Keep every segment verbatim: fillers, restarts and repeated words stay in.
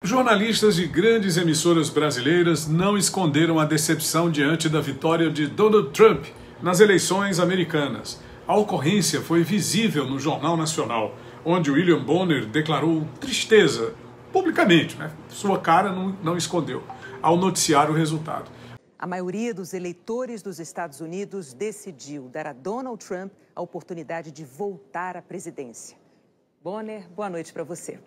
Jornalistas de grandes emissoras brasileiras não esconderam a decepção diante da vitória de Donald Trump nas eleições americanas. A ocorrência foi visível no Jornal Nacional, onde William Bonner declarou tristeza, publicamente, né? Sua cara não, não escondeu, ao noticiar o resultado. A maioria dos eleitores dos Estados Unidos decidiu dar a Donald Trump a oportunidade de voltar à presidência. Bonner, boa noite para você.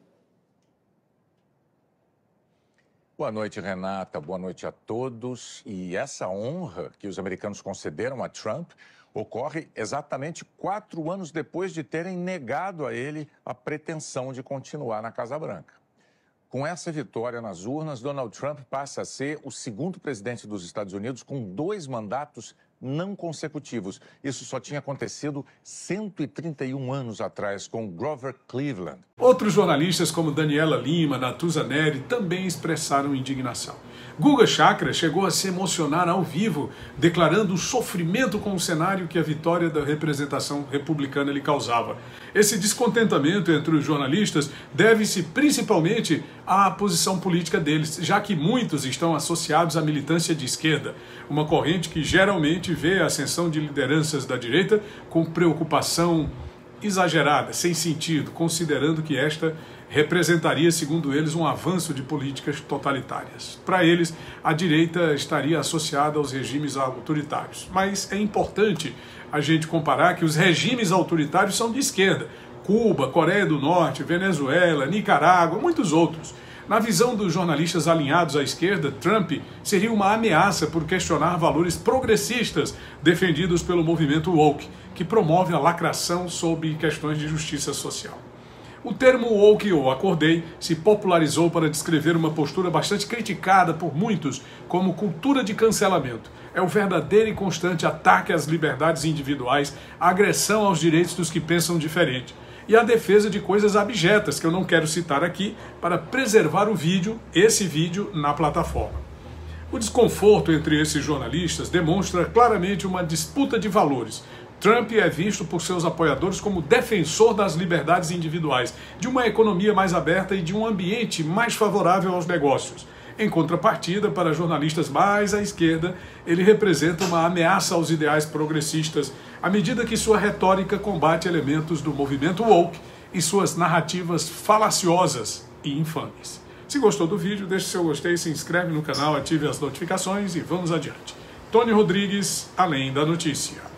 Boa noite, Renata. Boa noite a todos. E essa honra que os americanos concederam a Trump ocorre exatamente quatro anos depois de terem negado a ele a pretensão de continuar na Casa Branca. Com essa vitória nas urnas, Donald Trump passa a ser o segundo presidente dos Estados Unidos com dois mandatos não consecutivos. Isso só tinha acontecido cento e trinta e um anos atrás, com Grover Cleveland. Outros jornalistas, como Daniela Lima, Natuza Neri, também expressaram indignação. Guga Chakra chegou a se emocionar ao vivo, declarando o sofrimento com o cenário que a vitória da representação republicana lhe causava. Esse descontentamento entre os jornalistas deve-se principalmente à posição política deles, já que muitos estão associados à militância de esquerda, uma corrente que geralmente vê a ascensão de lideranças da direita com preocupação exagerada, sem sentido, considerando que esta representaria, segundo eles, um avanço de políticas totalitárias. Para eles, a direita estaria associada aos regimes autoritários. Mas é importante a gente comparar que os regimes autoritários são de esquerda. Cuba, Coreia do Norte, Venezuela, Nicarágua, muitos outros. Na visão dos jornalistas alinhados à esquerda, Trump seria uma ameaça por questionar valores progressistas defendidos pelo movimento woke, que promove a lacração sobre questões de justiça social. O termo woke, ou acordei, se popularizou para descrever uma postura bastante criticada por muitos como cultura de cancelamento. É o verdadeiro e constante ataque às liberdades individuais, a agressão aos direitos dos que pensam diferente e a defesa de coisas abjetas que eu não quero citar aqui para preservar o vídeo, esse vídeo, na plataforma. O desconforto entre esses jornalistas demonstra claramente uma disputa de valores. Trump é visto por seus apoiadores como defensor das liberdades individuais, de uma economia mais aberta e de um ambiente mais favorável aos negócios. Em contrapartida, para jornalistas mais à esquerda, ele representa uma ameaça aos ideais progressistas, à medida que sua retórica combate elementos do movimento woke e suas narrativas falaciosas e infames. Se gostou do vídeo, deixe seu gostei, se inscreve no canal, ative as notificações e vamos adiante. Tony Rodrigues, Além da Notícia.